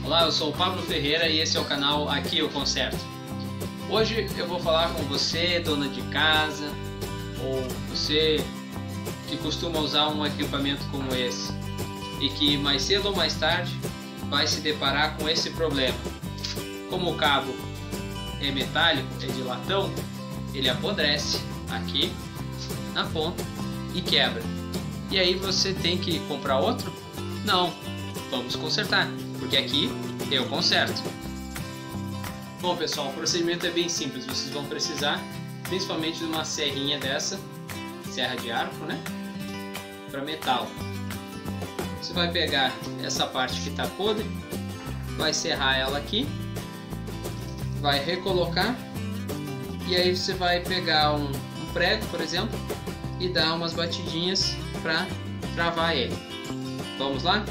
Olá, eu sou o Pablo Ferreira e esse é o canal Aqui Eu Conserto. Hoje eu vou falar com você, dona de casa, ou você que costuma usar um equipamento como esse e que mais cedo ou mais tarde vai se deparar com esse problema. Como o cabo é metálico, é de latão, ele apodrece aqui na ponta e quebra. E aí você tem que comprar outro? Não, vamos consertar, porque aqui eu conserto. Bom pessoal, o procedimento é bem simples. Vocês vão precisar principalmente de uma serrinha dessa, serra de arco, né? Para metal. Você vai pegar essa parte que está podre, vai serrar ela aqui, vai recolocar e aí você vai pegar um prego, por exemplo, e dar umas batidinhas para travar ele. Vamos lá?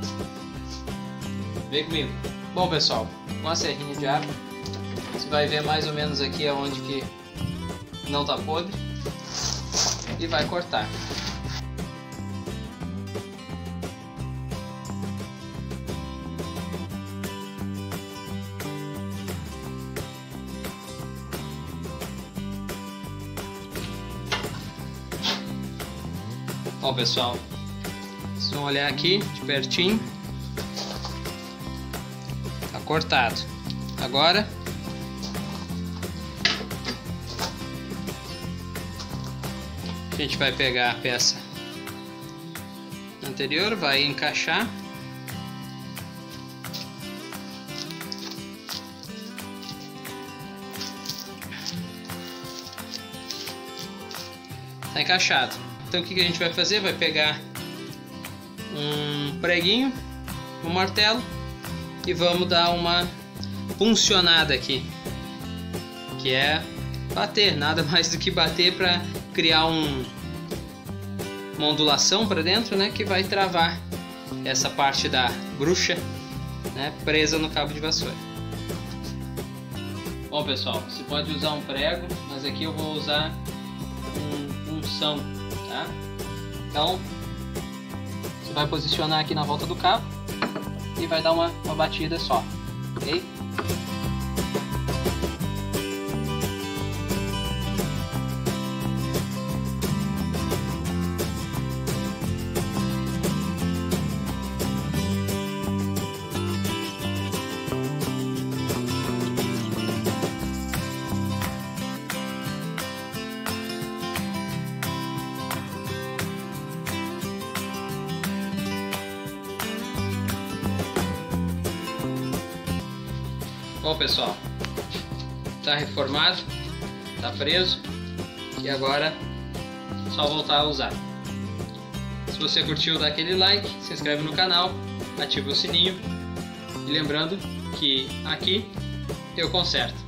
Vem comigo. Bom pessoal, com a serrinha de arco, você vai ver mais ou menos aqui aonde que não está podre e vai cortar. Ó pessoal, vocês vão olhar aqui de pertinho, tá cortado. Agora a gente vai pegar a peça anterior, vai encaixar tá encaixado. Então o que a gente vai fazer? Vai pegar um preguinho, um martelo e vamos dar uma puncionada aqui, que é bater, nada mais do que bater para criar uma ondulação para dentro, né, que vai travar essa parte da bruxa, né, presa no cabo de vassoura. Bom pessoal, você pode usar um prego, mas aqui eu vou usar um punção. Tá? Então você vai posicionar aqui na volta do cabo e vai dar uma batida só, ok? Bom pessoal, está reformado, está preso e agora é só voltar a usar. Se você curtiu, dá aquele like, se inscreve no canal, ativa o sininho e lembrando que aqui eu conserto.